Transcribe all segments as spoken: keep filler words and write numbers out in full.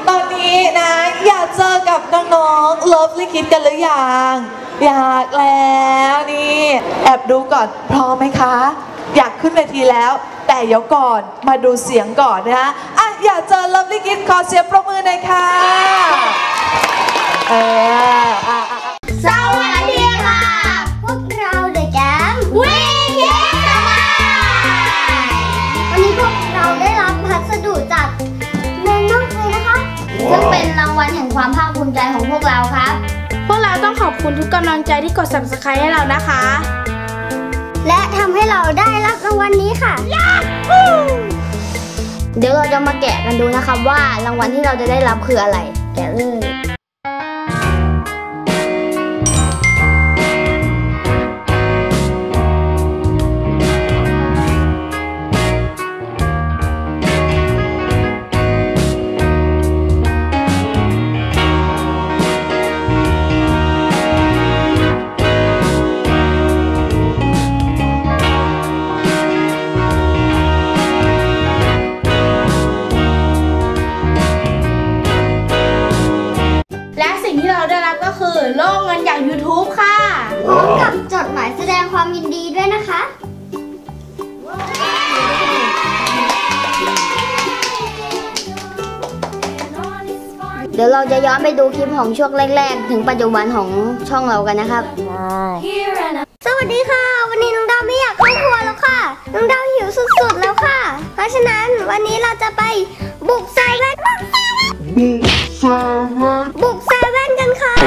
ตอนนี้นะอยากเจอกับน้องๆเลิฟลิคิดกันหรือยังอยากแล้วนี่แอบดูก่อนพร้อมไหมคะอยากขึ้นเวทีแล้วแต่เดี๋ยวก่อนมาดูเสียงก่อนนะอ่ะอยากเจอเลิฟลิคิดขอเสียงปรบมือหน่อยค่ะเอออ่ะสวัสดีค่ะพวกเราเดอะแก๊งวิคิดสมายวันนี้พวกเราได้รับพัสดุจากแมนนอกเลยนะคะซึ่งเป็นรางวัลแห่งความภาคภูมิใจของพวกเราครับพวกเราต้องขอบคุณทุกกำลังใจที่กด ซับสไครบ์ ให้เรานะคะและทำให้เราได้รับรางวัลนี้ค่ะเดี๋ยวเราจะมาแกะกันดูนะครับว่ารางวัลที่เราจะได้รับคืออะไรแกะเลยคือโล่เงินจาก ยูทูบ ค่ะพร้อมกับจดหมายแสดงความยินดีด้วยนะคะเดี๋ยวเราจะย้อนไปดูคลิปของช่วงแรกๆถึงปัจจุบันของช่องเรากันนะครับสวัสดีค่ะวันนี้น้องดาวไม่อยากเข้าครัวแล้วค่ะน้องดาวหิวสุดๆแล้วค่ะเพราะฉะนั้นวันนี้เราจะไปบุกเซเว่นบุกเซเว่นบุกเซเว่นกันค่ะ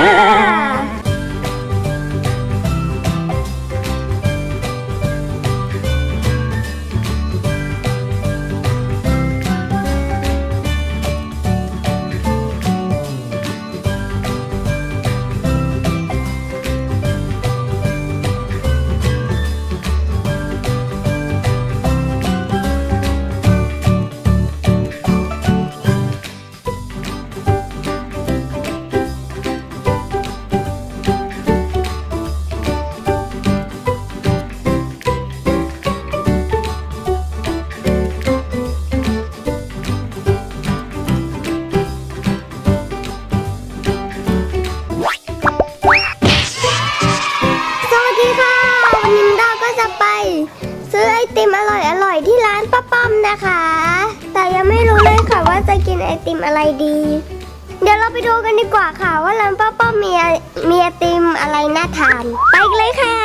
ซื้อไอติมอร่อยอร่อยที่ร้านป้าป้อมนะคะแต่ยังไม่รู้เลยค่ะว่าจะกินไอติมอะไรดีเดี๋ยวเราไปดูกันดีกว่าค่ะว่าร้านป้าป้อมมีมีไอติมอะไรน่าทานไปกันเลยค่ะ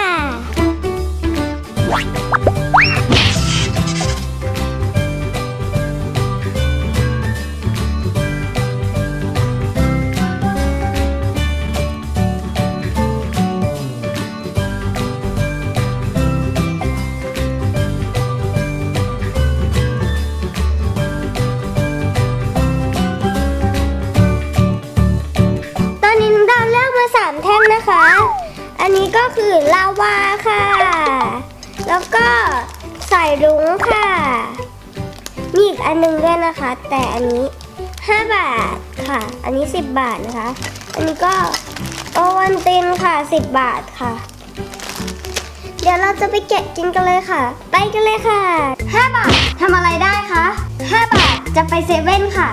นะคะอันนี้ก็คือลาวาค่ะแล้วก็ใส่รุ้งค่ะมีอีกอันนึงด้วยนะคะแต่อันนี้ห้าบาทค่ะอันนี้สิบบาทนะคะอันนี้ก็โอวัลตินค่ะสิบบาทค่ะเดี๋ยวเราจะไปแกะกินกันเลยค่ะไปกันเลยค่ะห้าบาททำอะไรได้คะห้าบาทจะไปเซเว่นค่ะ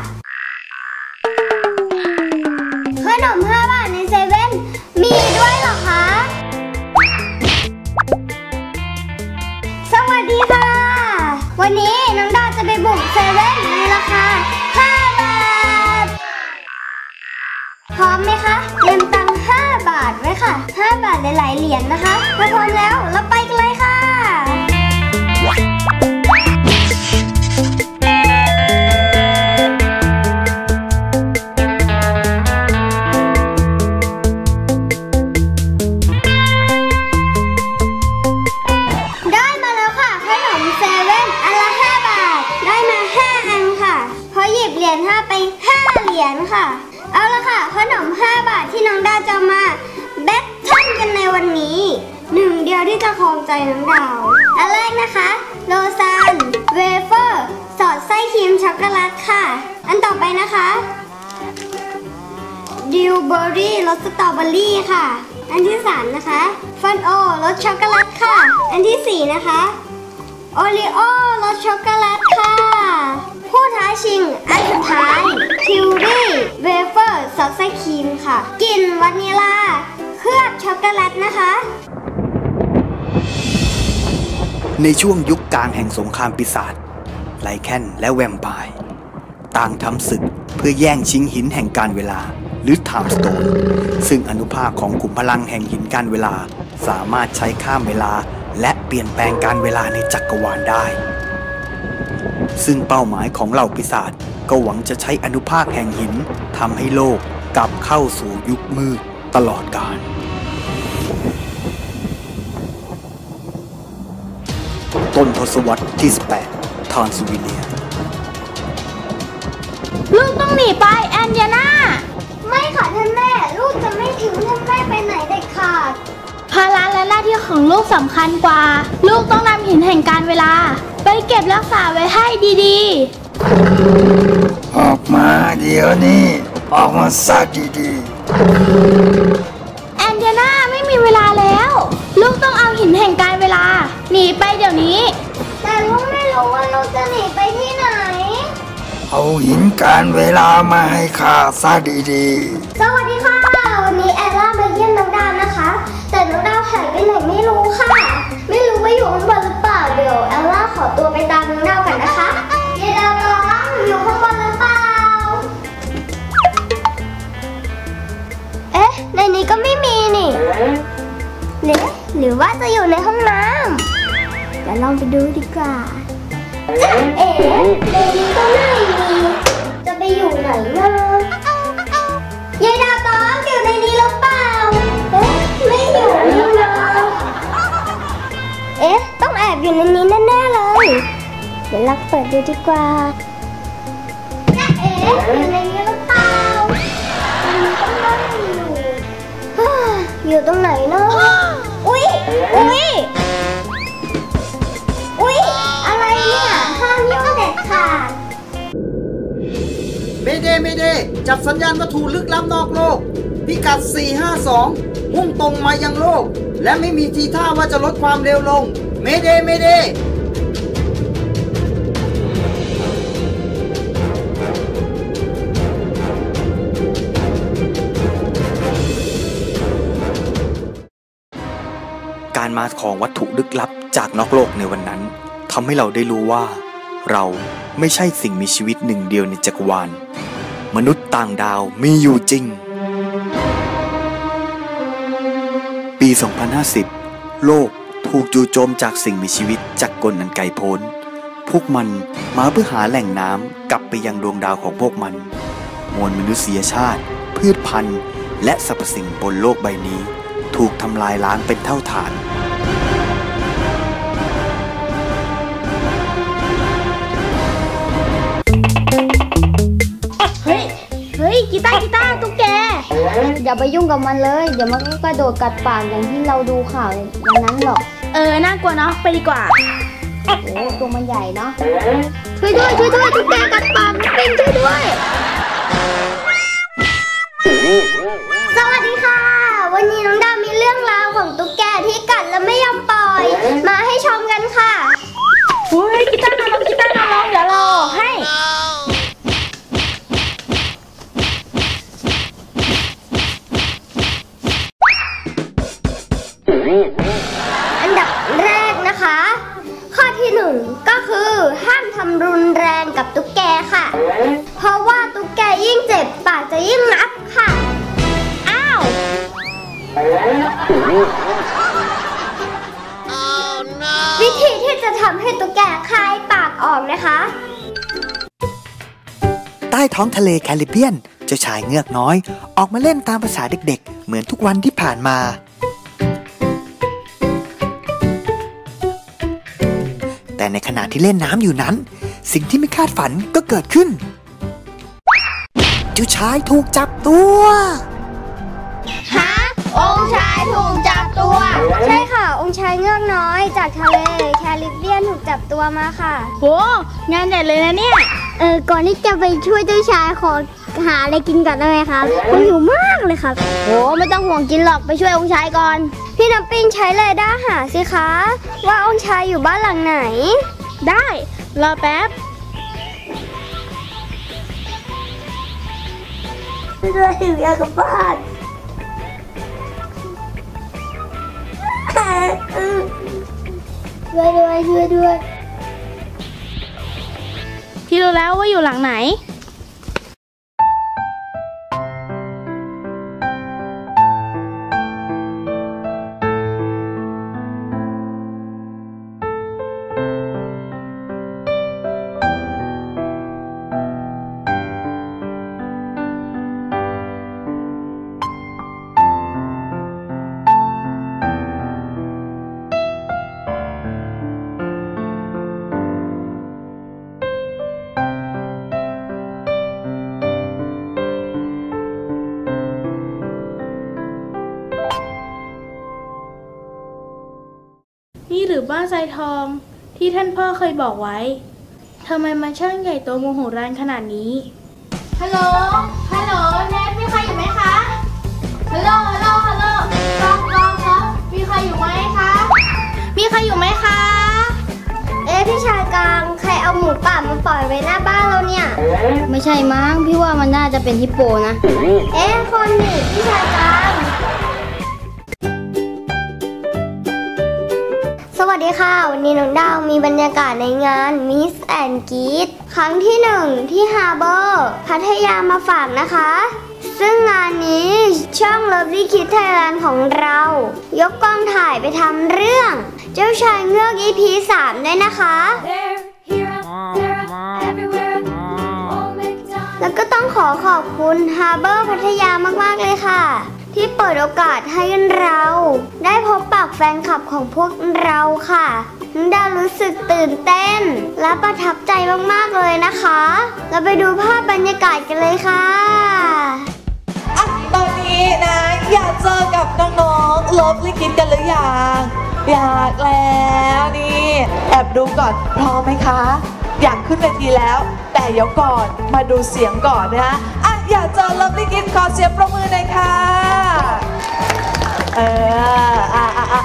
ขนมห้าบาทในเซเว่นมีด้วยเหรอคะสวัสดีค่ะวันนี้น้องดาวจะไปบุกเซเว่นในราคาห้าบาทพร้อมไหมคะเตรียมตังค์ห้าบาทไว้ค่ะห้าบาทหลายๆเหรียญนะคะถ้าพร้อมแล้วเราไปกันเลยค่ะค่ะเอาละค่ะขนมห้าบาทที่น้องดาวจะมาแบทเทิลกันในวันนี้หนึ่งเดียวที่จะครองใจน้องดาวอันแรกนะคะโลซานเวเฟอร์สอดไส้ครีมช็อกโกแลตค่ะอันต่อไปนะคะดิวเบอร์รี่รสสตรอเบอรี่ค่ะอันที่สามนะคะฟันโอรสช็อกโกแลตค่ะอันที่สี่นะคะโอริโอรสช็อกโกแลตค่ะผู้ท้าชิงอันสุดท้ายทิวรี่วยครีมค่ะกลิ่นวานิลาเคลือบช็อกโกแลตนะคะในช่วงยุคกลางแห่งสงครามปีศาจไลแคนและแวมไพร์ต่างทำศึกเพื่อแย่งชิงหินแห่งการเวลาหรือไทม์สโตนซึ่งอนุภาคของขุมพลังแห่งหินการเวลาสามารถใช้ข้ามเวลาและเปลี่ยนแปลงการเวลาในจักรวาลได้ซึ่งเป้าหมายของเหล่าปีศาจก็หวังจะใช้อนุภาคแห่งหินทำให้โลกกลับเข้าสู่ยุคมืดตลอดกาลต้นทศวรรษที่สิบแปดทรานซิลเวเนียลูกต้องหนีไปแอนเดียนาไม่ค่ะท่านแม่ลูกจะไม่ทิ้งท่านแม่ไปไหนเด็ดขาดภาระและหน้าที่ของลูกสำคัญกว่าลูกต้องนำหินแห่งการเวลาไปเก็บรักษาไว้ให้ดีๆออกมาเดี๋ยวนี้ออกมาซะดีๆแอนเดียนาไม่มีเวลาแล้วลูกต้องเอาหินแห่งการเวลาหนีไปเดี๋ยวนี้แต่ลูกไม่รู้ว่าลูกจะหนีไปที่ไหนเอาหินการเวลามาให้ข้าซะดีๆสวัสดีค่ะวันนี้แอลล่ามาเยี่ยมน้องดาวนะคะแต่น้องดาวหายไปไหนไม่รู้ค่ะไม่รู้ว่าอยู่ข้างบนหรือเปล่าเดี๋ยวแอลล่าขอตัวไปตามน้องดาวกันนะคะยายดาวร้องอยู่ข้างบนหรือเปล่าเอ๊ะในนี้ก็ไม่มีนี่หรือหรือว่าจะอยู่ในห้องน้ำเดี๋ยวลองไปดูดีกว่าเอ๊ะในนี้ก็ไม่มีจะไปอยู่ไหนนะยายดาวร้องอยู่ในนี้หรือเปล่าเอ๊ะไม่อยู่นี่นะเอ๊ะต้องแอบอยู่ในนี้แน่ๆเลยเดี๋ยวเราเปิดดูดีกว่าเอ๊ะอยู่ในนี้หรือเปล่าในนี้ก็ไม่อยู่อยู่ตรงไหนเนาะอุ๊ยอุ๊ยอุ๊ยอะไรเนี่ยห้ามยุ่งเด็ดขาดเมเดเมเดจับสัญญาณวัตถุลึกล้ำนอกโลกพิกัดสี่ห้าสองมุ่งตรงมายังโลกและไม่มีทีท่าว่าจะลดความเร็วลงเมเดเมเดการมาของวัตถุลึกลับจากนอกโลกในวันนั้นทำให้เราได้รู้ว่าเราไม่ใช่สิ่งมีชีวิตหนึ่งเดียวในจักรวาลมนุษย์ต่างดาวมีอยู่จริงปี สองพันห้าสิบ โลกถูกจู่โจมจากสิ่งมีชีวิตจากกลอันไกลโพ้นพวกมันมาเพื่อหาแหล่งน้ำกลับไปยังดวงดาวของพวกมันมวลมนุษยชาติพืชพันธุ์และสรรพสิ่งบนโลกใบนี้ถูกทำลายล้างเป็นเท่าฐานเฮ้ยเฮ้ยกีตาร์กีตาร์ตุ๊กแกอย่าไปยุ่งกับมันเลยเดี๋ยวมันก็กระโดดกัดปากอย่างที่เราดูข่าวอย่างนั้นหรอกเออน่ากลัวเนาะไปดีกว่าโอ้ตัวมันใหญ่เนาะช่วยด้วยช่วยด้วยตุ๊กแกกัดปากมันเป็นช่วยด้วยสวัสดีค่ะวันนี้น้องดาวมีเรื่องราวของตุ๊กแกที่กัดแล้วไม่ยอมปล่อยมาให้ชมกันค่ะเฮ้ยกีตาร์น้องกีตาร์น้องเดี๋ยวรอให้อันดับแรกนะคะข้อที่หนึ่งก็คือห้ามทำรุนแรงกับตุ๊กแกค่ะเพราะว่าตุ๊กแกยิ่งเจ็บปากจะยิ่งงับค่ะอ้าววิธีที่จะทำให้ตุ๊กแกคายปากออกนะคะใต้ท้องทะเลแคริบเบียนเจ้าชายเงือกน้อยออกมาเล่นตามภาษาเด็กๆเหมือนทุกวันที่ผ่านมาแต่ในขณะที่เล่นน้ำอยู่นั้นสิ่งที่ไม่คาดฝันก็เกิดขึ้นเจ้าชายถูกจับตัวฮะองค์ชายถูกจับตัวใช่ค่ะองค์ชายเงือกน้อยจากทะเลแคริบเบียนถูกจับตัวมาค่ะโหงานใหญ่เลยนะเนี่ยเออก่อนที่จะไปช่วยเจ้าชายขอหาอะไรกินก่อนได้ไหมครับผมหิวมากเลยครับโหไม่ต้องห่วงกินหรอกไปช่วยองค์ชายก่อนพี่น้ำปิ้งใช้เรดาร์หาสิคะว่าองค์ชายอยู่บ้านหลังไหนได้รอแป๊บช่วยด้วยหิวอยากกลับบ้านช่วยด้วยช่วยด้วยพี่รู้แล้วว่าอยู่หลังไหน นี่หรือบ้านทรายทองที่ท่านพ่อเคยบอกไว้ทำไมมันช่างใหญ่โตโมโหลานขนาดนี้ฮัลโหลฮัลโหลเนทมีใครอยู่ไหมคะฮัลโหลฮัลโหลฮัลโหลกองกองครับมีใครอยู่ไหมคะมีใครอยู่ไหมคะเอ๊ะพี่ชายกลางใครเอาหมูป่ามาปล่อยไว้หน้าบ้านเราเนี่ยไม่ใช่มั้งพี่ว่ามันน่าจะเป็นฮิปโปนะเอ๊ะคนนี่พี่ชายกลางสวัสดีค่ะวันนี้น้องดาวมีบรรยากาศในงาน Miss and Greet ครั้งที่หนึ่งที่ฮาร์เบอร์พัทยามาฝากนะคะ ซึ่งงานนี้ช่อง Lovely Kids Thailand ของเรา ยกกล้องถ่ายไปทำเรื่อง เจ้าชายเงือก อี พี สามด้วยนะคะ แล้วก็ต้องขอขอบคุณฮาร์เบอร์พัทยามากๆเลยค่ะ ที่เปิดโอกาสให้เรา ได้พบปะแฟนคลับของพวกเราค่ะน้องดาวรู้สึกตื่นเต้น และประทับใจมากๆเลยนะคะ เราไปดูภาพบรรยากาศกันเลยค่ะอ่ะตอนนี้นะอยากเจอกับน้องๆ Lovely Kids กันหรือยังอยากแล้วนี่แอบดูก่อนพร้อมไหมคะ อยากขึ้นเวทีแล้ว แต่เดี๋ยวก่อนมาดูเสียงก่อนนะอ่ะอยากเจอ Lovely Kids ขอเสียงปรบมือหน่อยค่ะเอออ่ะอ่ะอ่ะ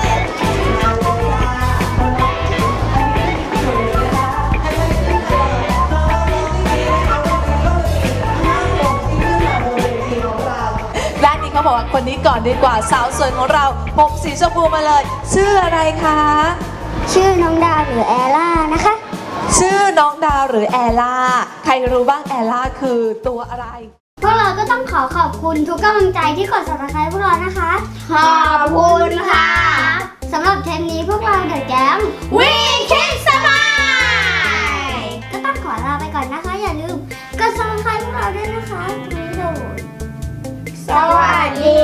ด้านนี้เขาบอกว่าคนนี้ก่อนดีกว่าสาวสวยของเราผมสีชมพูมาเลยชื่ออะไรคะชื่อน้องดาวหรือแอล่านะคะชื่อน้องดาวหรือแอล่าใครรู้บ้างแอล่าคือตัวอะไรพวกเราก็ต้องขอขอบคุณทุกกำลังใจที่กด ซับสไครบ์ พวกเรานะคะ ขอบคุณค่ะสำหรับเทปนี้พวกเราเดอะแก๊งวีคิดสบายก็ต้องขอลาไปก่อนนะคะ อย่าลืมกด ซับสไครบ์ พวกเราด้วยนะคะสวัสดี